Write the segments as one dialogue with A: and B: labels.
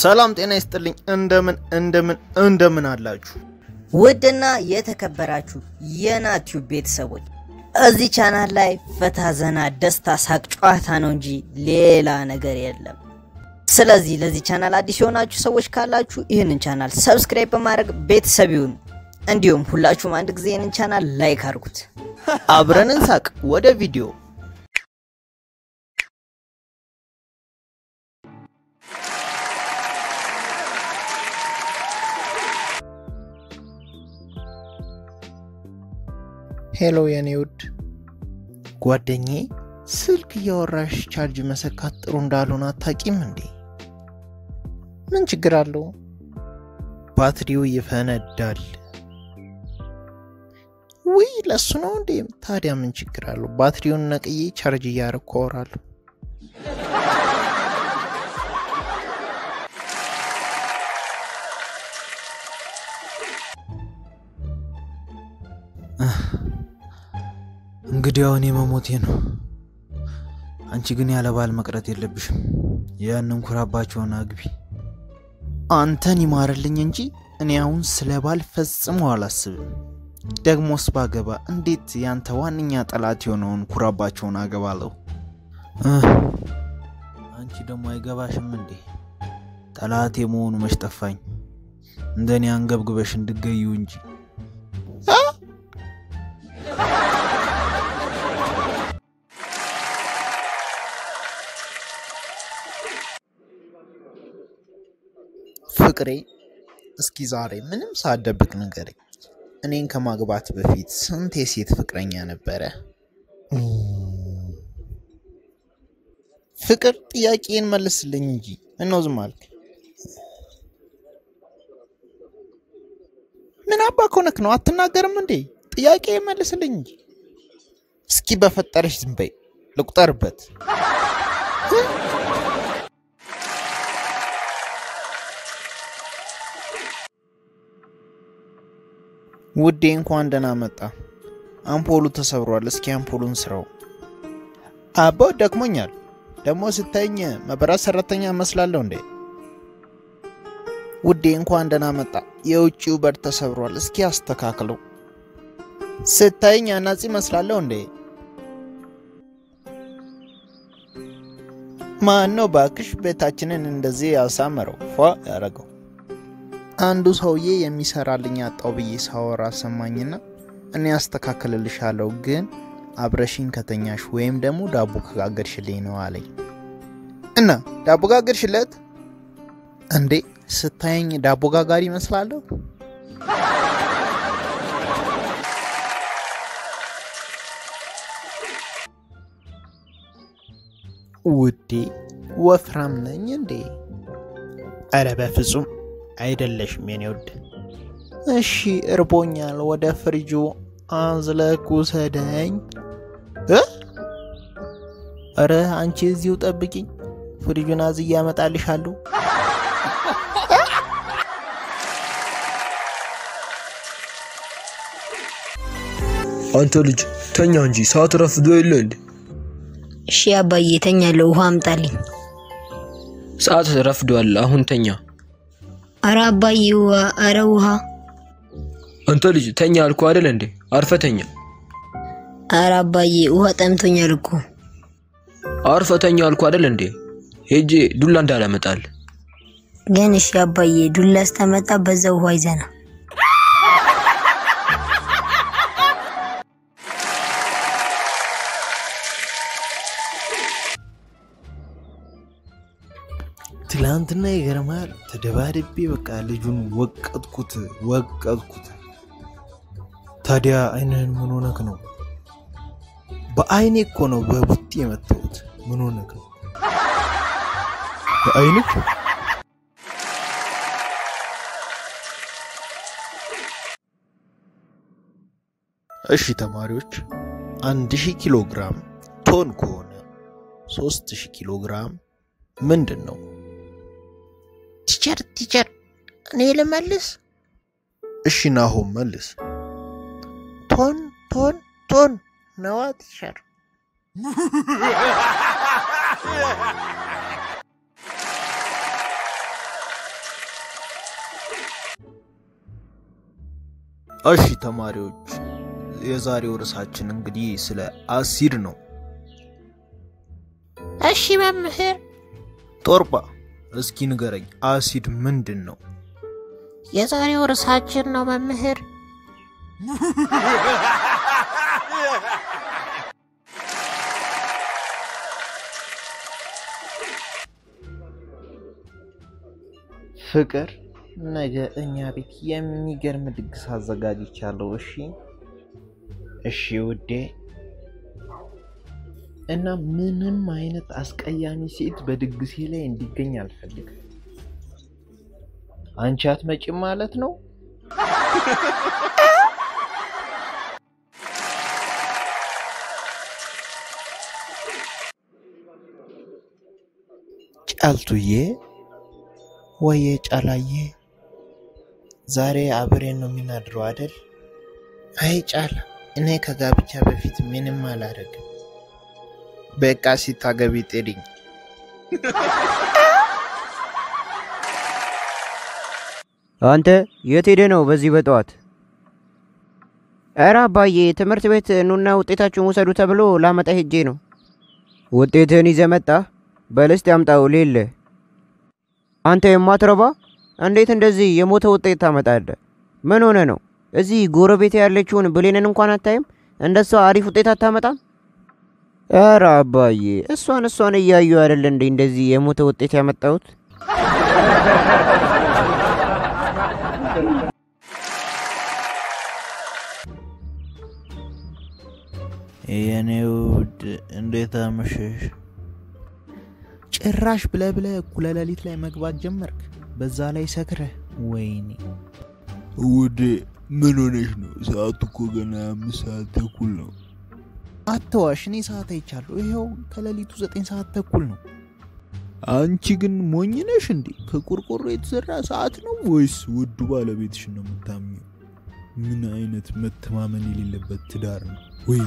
A: ሰላም ጤና ይስጥልኝ እንደምን አላችሁ
B: ውድና የተከበራችሁ የናቲው ቤተሰቦች እዚህ ቻናል ላይ ፈታ ዘና ደስታ ሳቅ ጨዋታ ነው እንጂ ሌላ ነገር የለም ስለዚህ ለዚህ ቻናል አዲስ የሆናችሁ ሰዎች ካላችሁ ይሄንን ቻናል ሰብስክራይብ በማድረግ ቤተሰብ ይሁኑ እንዲሁም ሁላችሁም አንድ ጊዜ ይሄንን ቻናል ላይክ አድርጉት
A: አብረን እንሳቅ ወደ ቪዲዮ ሄሎ የኔውድ ጓደኛዬ ስልክ ያወራሽ ቻርጅ መሰካት ጥሩ እንዳልሆነ አታቂም እንዴ ምን ችግር አለው ባትሪው ይፈነዳል ወይ ለሱ ነው እንዴ ታዲያ ምን ችግር አለው ባትሪውን ነቅዬ ቻርጅ ያረኩ አወራለሁ እንግዲህ አሁን የመሞቴ ነው አንቺ ግን ያለ ባል መቅረት የለብሽም ያንን ኩራባቸውን አግቢ አንተን ይማርልኝ እንጂ እኔ አሁን ስለ ባል ፈጽሞ አላስብም ደግሞስ ባገባ እንዴት ያንተ ዋንኛ ጠላት የሆነውን ኩራባቸውን አገባለሁ አንቺ ደግሞ አይገባሽም እንዴ ጠላት የመሆኑ መሽጠፋኝ እንደኔ አንገብግበሽ እንድገዩ እንጂ ፍቅሬ እስኪ ዛሬ ምንም ሳደብቅ ንገረኝ እኔን ከማግባት በፊት ስንት የሴት ፍቅረኛ ነበረ ፍቅር ጥያቄን መልስልኝ እንጂ እነው ዝም አልክ ምን አባኮነክ ነው አትናገርም እንዴ ጥያቄን መልስልኝ እንጂ እስኪ በፈጠረሽ ዝም በይ ልቁጠርበት ውዴ እንኳን ደህና መጣ አምፖሉ ተሰብሯል እስኪ አምፖሉን ስራው አቦ ደክሞኛል ደሞ ስታይኝ መብራት ሰራተኛ መስላለሁ እንዴ ውዴ እንኳን ደህና መጣ የውጪው በር ተሰብሯል እስኪ አስተካክለው ስታይኝ አናጺ መስላለሁ እንዴ ማን ነው ባክሽ ቤታችንን እንደዚህ ያሳመረው ፏ ያረጋው አንዱ ሰውዬ የሚሰራልኝ አጣው ብዬ ሳወራ ሰማኝና እኔ አስተካክልልሻለሁ ግን አብረሽኝ ከተኛሽ ወይም ደግሞ ዳቦ ከጋገርሽልኝ ነው አለኝ እና ዳቦ ጋገርሽለት እንዴ ስታየኝ ዳቦ ጋጋሪ መስላለሁ ውዴ ወፍራም ነኝ እንዴ አረ በፍጹም አይደለሽም የኔ ውድ እሺ እርቦኛል ወደ ፍሪጁ አንዝለኩ ሰደኝ አረ አንቺ እዚው ጠብቂኝ ፍሪጁን አዝያ ያመጣልሻለሁ
C: አንተ ልጅ ተኛ እንጂ ሰዓት ረፍዶ የለ እንዴ
D: እሺ አባዬ ተኛለሁ ውሃ አምጣልኝ
C: ሰዓት ረፍዷል አሁን ተኛ
D: አረ አባዬ አረ ውሃ
C: አንተ ልጅ ተኛ አልኩ አይደል እንዴ አርፈተኛ
D: አረ አባዬ ውሃ ጠምቶኛል እኮ
C: አርፈተኛ አልኩ አይደል እንዴ ሄጄ ዱላ እንዳላመጣል
D: ግን እሺ አባዬ ዱላ አስተመጣ በዛው ውሃ ይዘና
A: ትላንትና ይገርማል ተደባድቤ በቃ ልጁን ወቀጥኩት ታዲያ አይነን ምን ሆነክ ነው በአይኔ እኮ ነው በቡጢ የመጣሁት ምን ሆነክ ነው በአይንክ እሺ ተማሪዎች 1000 ኪሎ ግራም ቶን ከሆነ 3000 ኪሎ ግራም ምንድነው ቲቸር እኔ ልመልስ እሺ ናሆም መልስ ቶን ነው ቲቸር እሺ ተማሪዎች የዛሬው ርዕሳችን እንግዲህ ስለ አሲድ ነው።
E: እሺ መምህር።
A: ጦርባ እስኪ ንገረኝ አሲድ ምንድነው?
E: የዛሬው ርዕሳችን ነው መምህር።
A: ፍቅር ነገ እኛ ቤት የሚገርም ድግስ አዘጋጅቻለሁ። እሺ ውዴ። እና ምንም አይነት አስቀያሚ ሴት በድግሴ ላይ እንዲገኝ አልፈልግም። አንቺ አትመጪም ማለት ነው? ጫልቱዬ ወይ ጫላዬ ዛሬ አብሬን ነው የምናድረው አይደል? አይ ጫላ እኔ ከጋብቻ በፊት ምንም አላደርግም። በቃ ሲታገቢ ጥሪኝ።
F: አንተ የት ሄደ ነው በዚህ በጠዋት? ኧረ አባዬ ትምህርት ቤት ኑና ውጤታችሁን ውሰዱ ተብሎ ላመጣ ሄጄ ነው። ውጤትህን ይዘህ መጣህ? በልስት ያምጣው ሌለ። አንተ የማትረባ እንዴት እንደዚህ የሞተ ውጤት ታመጣለህ? ምን ሆነ ነው? እዚህ ጎረቤት ያለችውን ብሌንን እንኳን አታይም? እንደሷ አሪፍ ውጤት አታመጣም? ኧረ አባዬ እሷን እያዩ አይደል እንዴ እንደዚህ የሞተ ውጤት ያመጣሁት?
A: የኔ ውድ እንዴት አመሸሽ? ጭራሽ ብለህ እኩለ ሌሊት ላይ መግባት ጀመርክ፣ በዛ ላይ ሰክረህ። ወይኔ
G: ውዴ ምን ሆነሽ ነው? ሰዓቱ እኮ ገና 5 ሰዓት ተኩል ነው።
A: አትዋሽ፣ እኔ ሰዓት አይቻለሁ። ይኸው ከሌሊቱ 9 ሰዓት ተኩል ነው።
G: አንቺ ግን ሞኝ ነሽ እንዴ? ከቆርቆሮ የተሰራ ሰዓት ነው ወይስ ውዱ ባለቤትሽ ነው የምታምኚው? ምን አይነት መተማመን የሌለበት ትዳር ነው ወይ?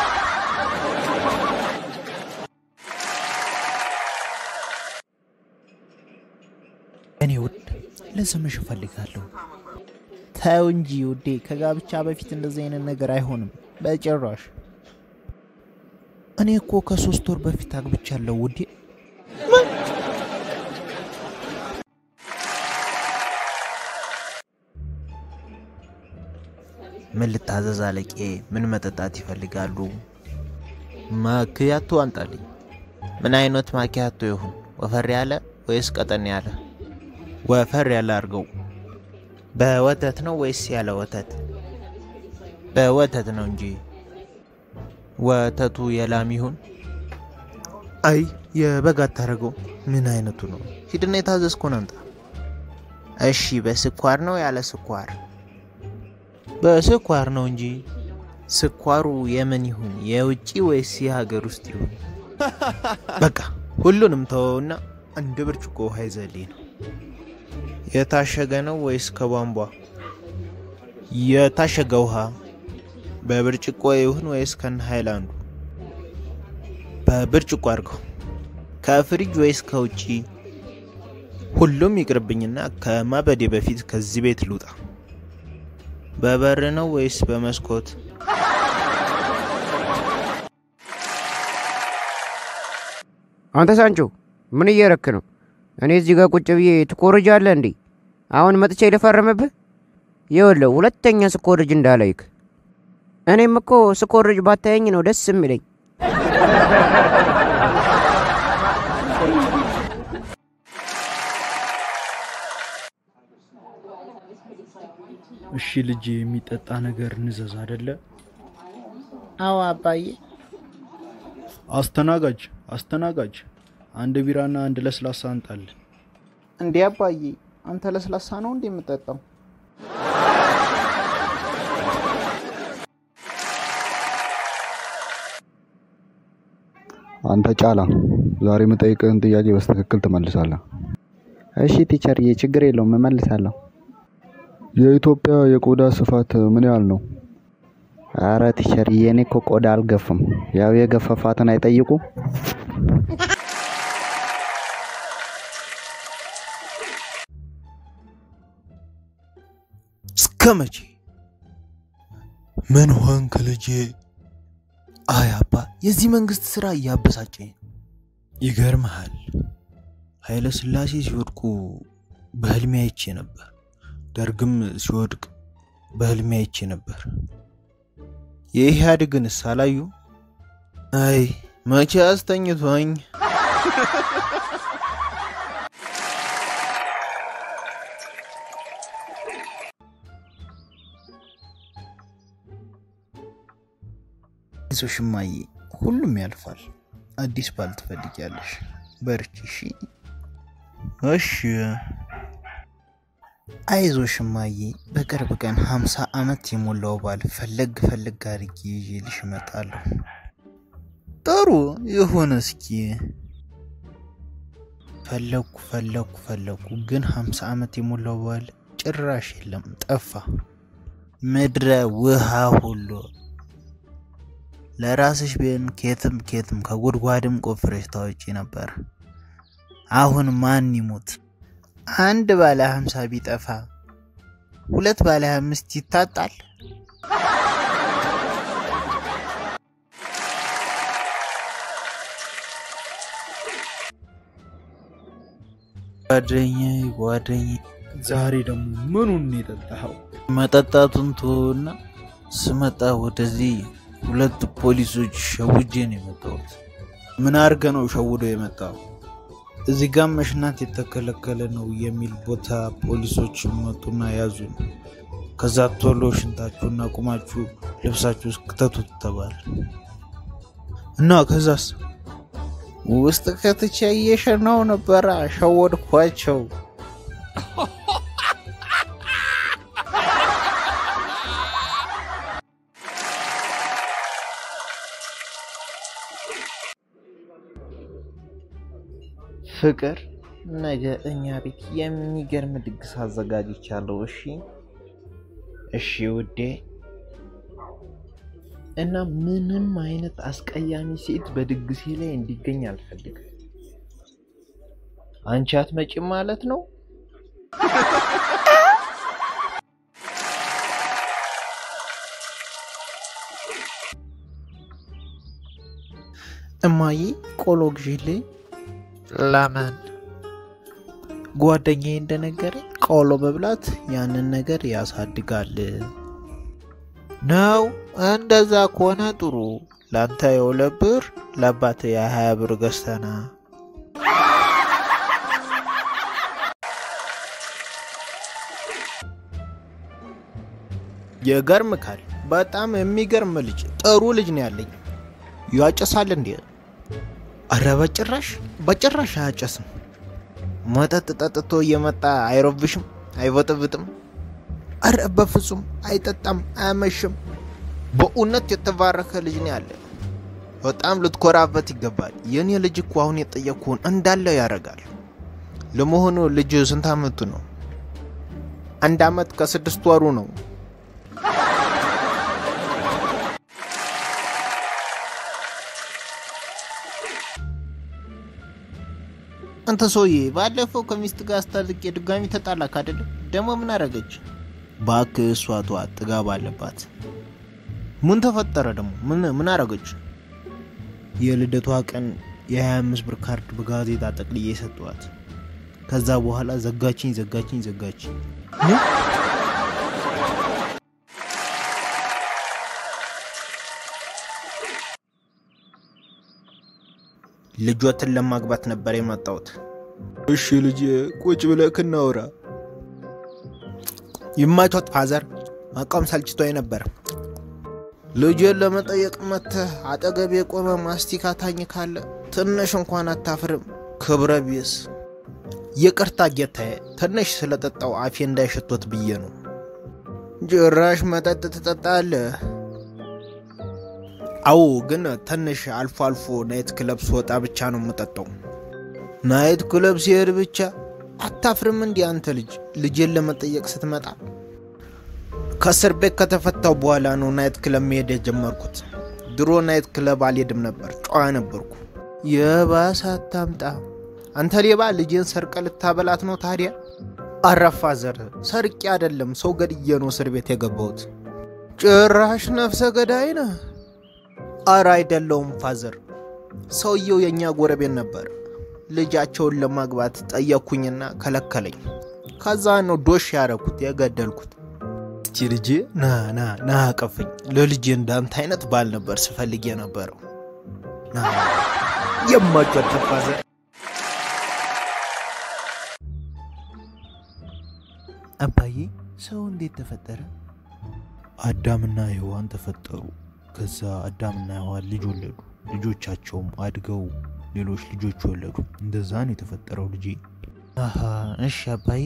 A: እኔ ውድ ለስምሽ እፈልጋለሁ። ተው እንጂ ውዴ፣ ከጋብቻ በፊት እንደዚህ አይነት ነገር አይሆንም በጭራሽ። እኔ እኮ ከ3 ወር በፊት አግብቻለሁ ውዴ። ምን ልታዘዝ አለቄ? ምን መጠጣት ይፈልጋሉ? ማኪያቶ አንጣልኝ። ምን አይነት ማኪያቶ ይሁን? ወፈር ያለ ወይስ ቀጠን ያለ? ወፈር ያለ አድርገው። በወተት ነው ወይስ ያለ ወተት? በወተት ነው እንጂ ወተቱ የላም ይሁን። አይ የበግ አታረገው። ምን አይነቱ ነው? ሂድና የታዘዝኩን አምጣ። እሺ በስኳር ነው ያለ ስኳር? በስኳር ነው እንጂ። ስኳሩ የምን ይሁን? የውጪ ወይስ የሀገር ውስጥ ይሁን? በቃ ሁሉንም ተወውና አንድ ብርጭቆ ውሃ ይዘልኝ ነው። የታሸገ ነው ወይስ ከቧንቧ? የታሸገ ውሃ። በብርጭቆ ይሁን ወይስ ከነ ሃይላንዱ? በብርጭቆ አድርገው። ከፍሪጅ ወይስ ከውጪ? ሁሉም ይቅርብኝና ከማበዴ በፊት ከዚህ ቤት ልውጣ። በበር ነው ወይስ በመስኮት?
F: አንተ ሳንቾ ምን እየረክ ነው? እኔ እዚህ ጋር ቁጭ ብዬ ትኮርጃለህ እንዴ? አሁን መጥቼ ልፈርምብህ? ይኸውልህ ሁለተኛ ስኮርጅ እንዳላይክ። እኔም እኮ ስኮርጅ ባታየኝ ነው ደስ የሚለኝ።
H: እሺ ልጅ የሚጠጣ ነገር ንዘዝ አይደለ?
A: አዎ አባዬ።
H: አስተናጋጅ አንድ ቢራና አንድ ለስላሳ አንጣል።
A: እንዴ አባዬ አንተ ለስላሳ ነው እንዴ የምጠጣው?
I: አንተ ጫላ ዛሬ የምጠይቅህን ጥያቄ በስትክክል ትመልሳለህ።
J: እሺ ቲቸርዬ ችግር የለውም እመልሳለሁ።
I: የኢትዮጵያ የቆዳ ስፋት ምን ያህል ነው?
J: አረ ቲቸርዬ እኔ እኮ ቆዳ አልገፍም። ያው የገፈፋትን አይጠይቁ።
A: እስከመቼ
G: ምን ሆንክ ልጄ?
A: አይ አባ የዚህ መንግስት ስራ ያበሳጨኝ።
G: ይገርምሃል ኃይለ ሥላሴ ሲወድቁ በህልሜ አይቼ ነበር። ደርግም ሲወድቅ በህልሜ አይቼ ነበር።
A: የኢህአዴግን ሳላዩ አይ መቼ አስተኝቶኝ። ሶሽማዬ ሁሉም ያልፋል። አዲስ ባል ትፈልጊያለሽ? በርቺ እሺ። እሺ አይዞሽማዬ በቅርብ ቀን 50 ዓመት የሞላው ባል ፈለግ አድርጌ ይዤልሽ እመጣለሁ። ጥሩ ይሁን። እስኪ ፈለኩ ግን 50 ዓመት የሞላው ባል ጭራሽ የለም፣ ጠፋ። ምድረ ውሃ ሁሉ ለራስሽ ቢሆን ኬትም ከጉድጓድም ቆፍረሽ ታውጪ ነበር። አሁን ማን ይሞት? አንድ ባለ 50 ቢጠፋ 2 ባለ 25 ይታጣል። ጓደኛዬ
H: ዛሬ ደግሞ ምኑን የጠጣኸው?
A: መጠጣቱን ተውና ስመጣ ወደዚህ 2 ፖሊሶች ሸውጄ ነው የመጣሁት። ምን አርገ ነው ሸውዶ የመጣው? እዚህ ጋር መሽናት የተከለከለ ነው የሚል ቦታ ፖሊሶች መጡና ያዙን። ከዛ ቶሎ ሽንታችሁና ቁማችሁ ልብሳችሁ እስክተቱት ተባለ እና ከዛስ ውስጥ ከተቻየሽ ነው ነበር ሸወድኳቸው። ፍቅር ነገ እኛ ቤት የሚገርም ድግስ አዘጋጅቻለሁ። እሺ ውዴ። እና ምንም አይነት አስቀያሚ ሴት በድግሴ ላይ እንዲገኝ አልፈልግም። አንቺ አትመጪም ማለት ነው? እማዬ ቆሎ ግዢልኝ። ለምን? ጓደኛዬ እንደነገረኝ ቆሎ መብላት ያንን ነገር ያሳድጋል ነው። እንደዛ ከሆነ ጥሩ። ላንተ የ2 ብር ለአባት የ20 ብር ገዝተና። የገርምካል። በጣም የሚገርም ልጅ፣ ጥሩ ልጅ ነው ያለኝ። ያጨሳል እንዴ? አረ በጭራሽ አያጨስም። መጠጥ ጠጥቶ እየመጣ አይረብሽም፣ አይወጥብጥም። አረ በፍጹም አይጠጣም፣ አያመሽም። በእውነት የተባረከ ልጅ ነው ያለ። በጣም ልትኮራበት ይገባል። የኔ ልጅ እኮ አሁን የጠየቅኩህን እንዳለ ያደርጋል። ለመሆኑ ልጅ ስንት ዓመቱ ነው? 1 ዓመት ከ6 ወሩ ነው። አንተ ሰውዬ ባለፈው ከሚስት ጋር አስታርቄ ድጋሚ ተጣላክ አይደል? ደግሞ ምን አረገች? ባክህ እሷ ጥጋብ አለባት። ምን ተፈጠረ ደግሞ? ምን አረገች? የልደቷ ቀን የ25 ብር ካርድ በጋዜጣ ጠቅልዬ ሰጠዋት። ከዛ በኋላ ዘጋችኝ። ልጆትን ለማግባት ነበር የመጣሁት።
G: እሺ ልጅ ቁጭ ብለህ እናውራ።
A: ይማቾት ፋዘር፣ ማቆም ሰልችቶኝ ነበር። ልጅን ለመጠየቅ መጥተህ አጠገቤ ቆመ ማስቲካ ታኝካለ። ትንሽ እንኳን አታፍርም? ክብረ ቢስ። ይቅርታ ጌታዬ፣ ትንሽ ስለጠጣው አፌ እንዳይሸቶት ብዬ ነው። ጭራሽ መጠጥ ትጠጣለህ? አዎ፣ ግን ትንሽ አልፎ ናይት ክለብ ስወጣ ብቻ ነው የምጠጣው። ናይት ክለብ ሲሄድ ብቻ? አታፍርም እንዴ አንተ ልጅ? ልጅን ለመጠየቅ ስትመጣ? ከእስር ቤት ከተፈታው በኋላ ነው ናይት ክለብ መሄድ የጀመርኩት። ድሮ ናይት ክለብ አልሄድም ነበር፣ ጨዋ ነበርኩ። የባሰ አታምጣ አንተ ሌባ። ልጅን ሰርቀ ልታበላት ነው ታዲያ? አረፋ ዘር ሰርቄ አይደለም፣ ሰው ገድዬ ነው እስር ቤት የገባሁት። ጭራሽ ነፍሰ ገዳይ ነህ? ኧረ አይደለሁም ፋዘር። ሰውየው የኛ ጎረቤት ነበር። ልጃቸውን ለማግባት ጠየቅኩኝና ከለከለኝ። ከዛ ነው ዶሽ ያረኩት የገደልኩት። እስቲ ልጄ ና አቀፈኝ። ለልጄ እንዳንተ አይነት ባል ነበር ስፈልግ የነበረው። ና የማጨት ፋዘር። አባዬ ሰው እንዴት ተፈጠረ?
G: አዳምና ሔዋን ተፈጠሩ። ከዛ አዳምና ሔዋን ልጅ ወለዱ። ልጆቻቸውም አድገው ሌሎች ልጆች ወለዱ። እንደዛ ነው የተፈጠረው ልጄ።
A: አሃ እሺ አባዬ።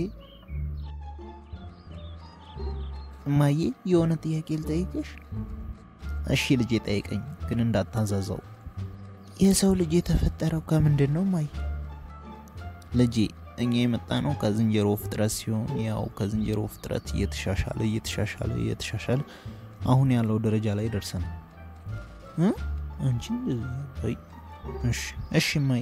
A: እማዬ የሆነ ጥያቄ ልጠይቅሽ? እሺ ልጄ ጠይቀኝ፣ ግን እንዳታዛዛው። የሰው ልጅ የተፈጠረው ከምንድን ነው እማዬ? ልጄ እኛ የመጣ ነው ከዝንጀሮ ፍጥረት ሲሆን ያው ከዝንጀሮ ፍጥረት እየተሻሻለ አሁን ያለው ደረጃ ላይ ደርሰናል። አንቺ እሺ እማዬ።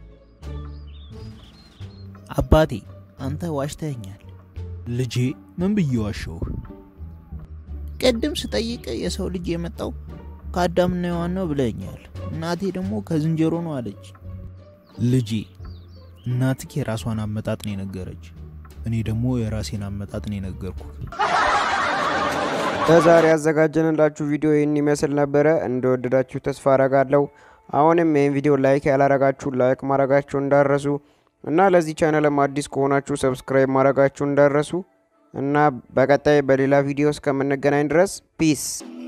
A: አባቴ አንተ ዋሽተኛል።
G: ልጄ ምን ብዬ ዋሸው?
A: ቀደም ስጠይቅ የሰው ልጅ የመጣው ከአዳምና ሔዋን ነው ብለኛል። እናቴ ደግሞ ከዝንጀሮ ነው አለች።
G: ልጄ እናትህ የራሷን አመጣጥ ነው የነገረች፣ እኔ ደግሞ የራሴን አመጣጥ ነው የነገርኩ።
F: ለዛሬ ያዘጋጀንላችሁ ቪዲዮ ይህን ይመስል ነበረ። እንደወደዳችሁ ተስፋ አረጋለሁ። አሁንም ይህን ቪዲዮ ላይክ ያላረጋችሁ ላይክ ማድረጋችሁ እንዳረሱ እና ለዚህ ቻናልም አዲስ ከሆናችሁ ሰብስክራይብ ማድረጋችሁ እንዳረሱ እና በቀጣይ በሌላ ቪዲዮ እስከምንገናኝ ድረስ ፒስ